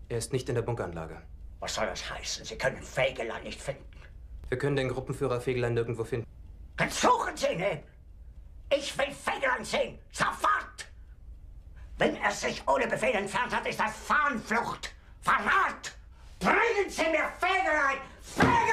Er ist nicht in der Bunkeranlage. Was soll das heißen? Sie können Fegelein nicht finden. Wir können den Gruppenführer Fegelein nirgendwo finden. Dann suchen Sie ihn eben. Ich will Fegelein sehen. Sofort! Wenn er sich ohne Befehl entfernt hat, ist das Fahnenflucht. Verrat! Bringen Sie mir Fegelein! Fegelein!